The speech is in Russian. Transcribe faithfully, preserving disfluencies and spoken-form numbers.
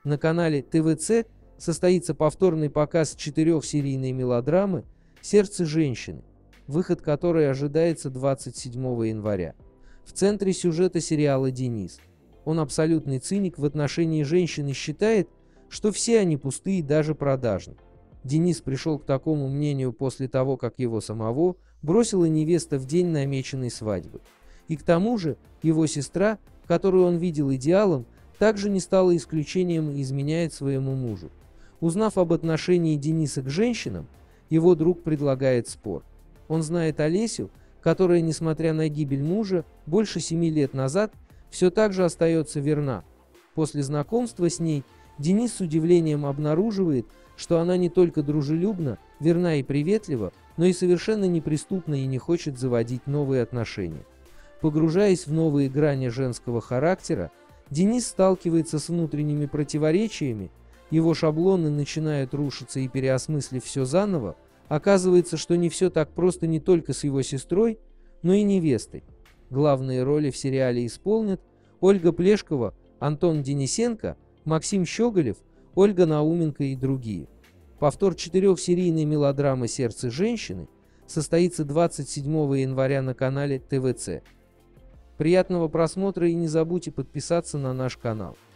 На канале тэ вэ цэ состоится повторный показ четырехсерийной мелодрамы «Сердце женщины», выход которой ожидается двадцать седьмого января. В центре сюжета сериала Денис. Он абсолютный циник в отношении женщин и считает, что все они пустые и даже продажны. Денис пришел к такому мнению после того, как его самого бросила невеста в день намеченной свадьбы. И к тому же его сестра, которую он видел идеалом, также не стала исключением и изменяет своему мужу. Узнав об отношении Дениса к женщинам, его друг предлагает спор. Он знает Олесю, которая, несмотря на гибель мужа, больше семи лет назад, все так же остается верна. После знакомства с ней Денис с удивлением обнаруживает, что она не только дружелюбна, верна и приветлива, но и совершенно неприступна и не хочет заводить новые отношения. Погружаясь в новые грани женского характера, Денис сталкивается с внутренними противоречиями, его шаблоны начинают рушиться, и, переосмыслив все заново, оказывается, что не все так просто не только с его сестрой, но и невестой. Главные роли в сериале исполнят Ольга Плешкова, Антон Денисенко, Максим Щеголев, Ольга Науменко и другие. Повтор четырехсерийной мелодрамы «Сердце женщины» состоится двадцать седьмого января на канале тэ вэ цэ. Приятного просмотра и не забудьте подписаться на наш канал.